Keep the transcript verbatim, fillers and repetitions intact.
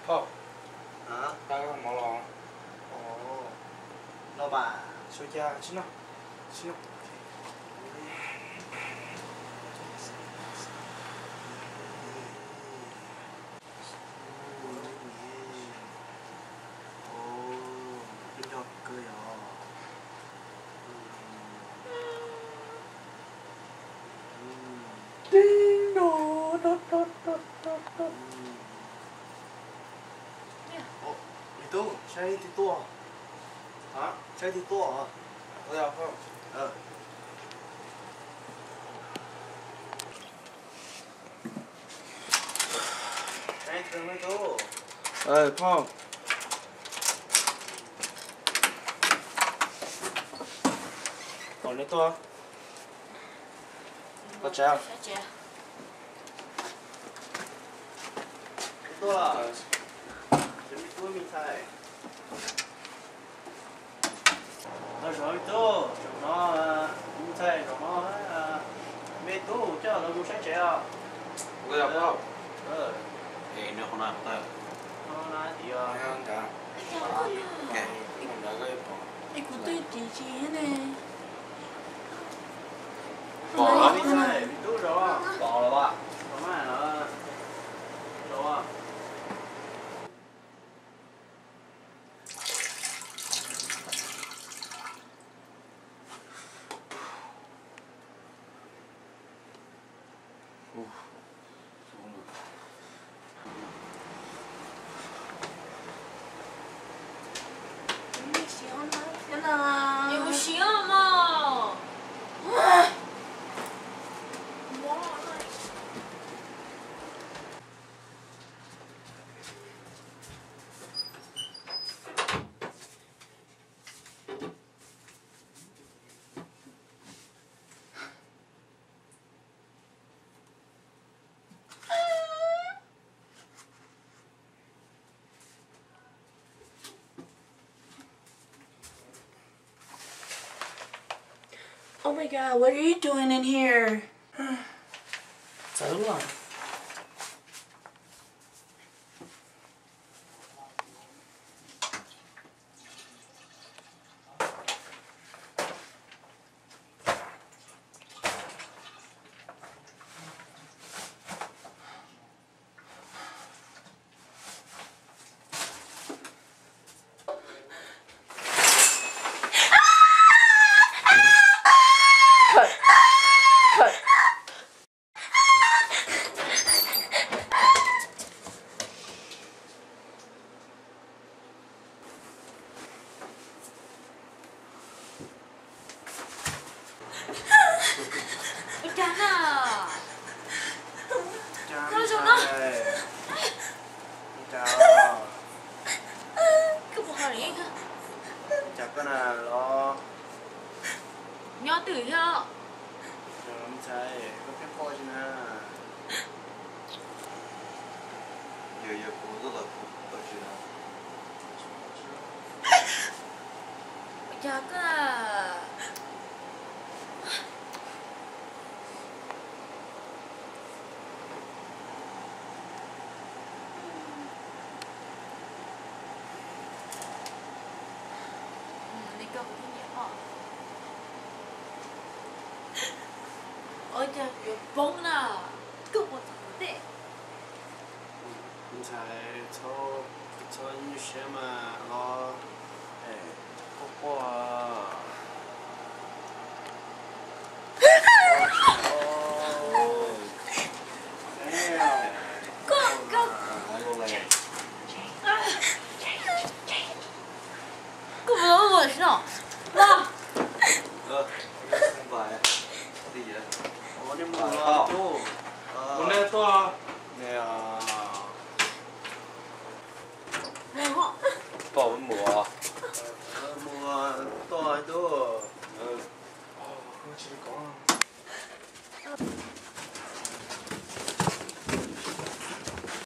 泡。 啊？ 打个毛囊。 哦。老板。 休假，行了，行了。 叮咚咚咚咚咚咚。 哦，你等，现在得多。 啊？ 现在得多啊？ 我要泡。 嗯。哎，等没走。 哎，泡。哦，你多。多少钱？ 小姐。 多了，这里多米菜。那上一周正常啊，米菜正常啊，没多，这样能够省钱啊。 我要泡。 嗯。 哎，你好难泡。 好难的啊。 两干。哎，我们两个也泡。 你不对地钱呢？ 爆了米菜，没多少啊？ 爆了吧？ 上满了。 走啊！ 哦， 你行吗？天哪！ 有行吗？ 哇！ Oh my god, what are you doing in here? 走了。 我干了！ 干什么？你干。 可不好哩个！ 咋个呢？咯？ 你要对呀！ 米菜，我别跑去呢。 爷爷裤子了，不去了。 咋个？ 给我听电话，我这又崩了，给我怎么的？ 你才炒炒你些嘛，咯，哎，火锅啊。哦。哎呀。 哥哥。 来了嘞。 哥不能恶心哦，妈。 呃，明白。对呀。 我的妈了，多。 我来多啊。 哎呀。 然后。 保温膜。